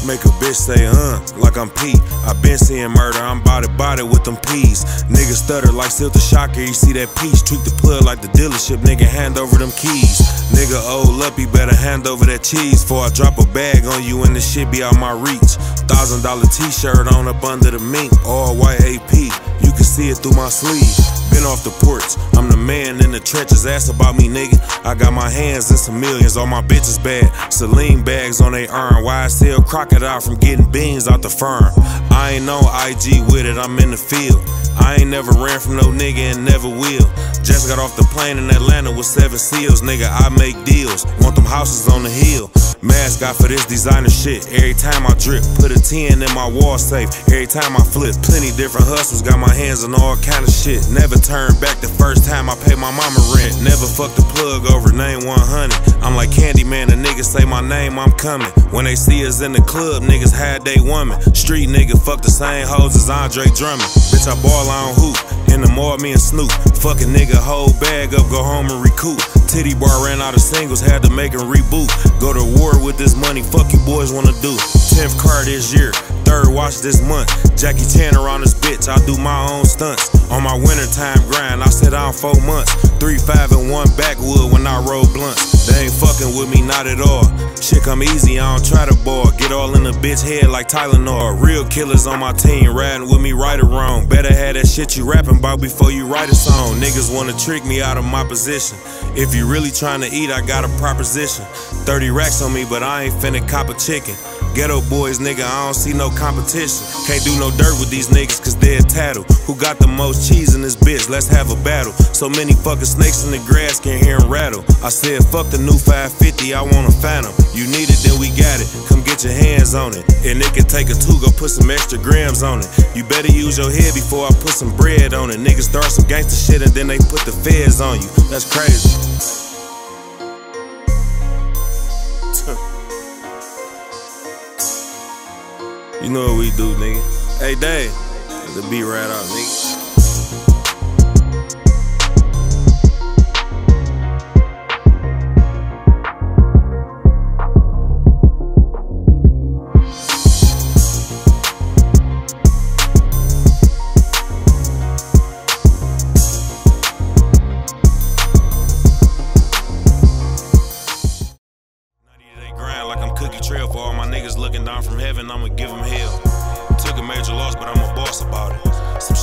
Make a bitch say, like I'm Pete. I been seeing murder, I'm bout it with them peas. Niggas stutter like Silta Shocker, you see that peach. Treat the plug like the dealership, nigga, hand over them keys. Nigga old up, you better hand over that cheese. Before I drop a bag on you and this shit be out my reach. $1,000 t-shirt on up under the mink, all white AP. You can see it through my sleeve. Been off the porch, I'm the man in the trenches. Ask about me, nigga. I got my hands in some millions. All my bitches bad. Celine bags on they arm. YSL crocodile from getting beans out the firm. I ain't on IG with it, I'm in the field. I ain't never ran from no nigga and never will. Just got off the plane in Atlanta with 7 seals. Nigga, I make deals. Want them houses on the hill. Mask got for this designer shit. Every time I drip, put a 10 in my wall safe. Every time I flip, plenty different hustles. Got my hands on all kind of shit. Never turn back the first time I pay my mama rent. Never fuck the plug over name 100. I'm like Candyman, the niggas say my name, I'm coming. When they see us in the club, niggas hide they woman. Street nigga fuck the same hoes as Andre Drummond. Bitch, I ball, I don't hoop. In the mall, me and Snoop. Fuck a nigga, whole bag up, go home and recoup. Titty bar ran out of singles, had to make a reboot. Go to war with this money, fuck you boys wanna do. 10th car this year, 3rd watch this month. Jackie Chan around this bitch, I do my own stunts. On my wintertime grind, I sit down 4 months. 3, 5, and 1 backwood when I roll blunts. They ain't fucking with me, not at all. Shit come easy, I don't try to ball. Get all in the bitch head like Tylenol. Real killers on my team, riding with me right or wrong. Better have that shit you rapping about before you write a song. Niggas wanna trick me out of my position. If you really trying to eat, I got a proposition. 30 racks on me, but I ain't finna cop a chicken. Ghetto boys, nigga, I don't see no competition. Can't do no dirt with these niggas cause they're tattle. Who got the most cheese in this bitch? Let's have a battle. So many fucking snakes in the grass, can't hear them rattle. I said fuck the new 550, I want a Phantom. You need it, then we got it. Come get your hands on it. And it can take a 2, go put some extra grams on it. You better use your head before I put some bread on it. Niggas start some gangster shit and then they put the feds on you. That's crazy. You know what we do, nigga. Hey, Dave, the beat right out, nigga. 90-day grind like I'm Cookie Trail. For all my niggas looking down from heaven, I'ma give them hell. Took a major loss, but I'm a boss about it. Some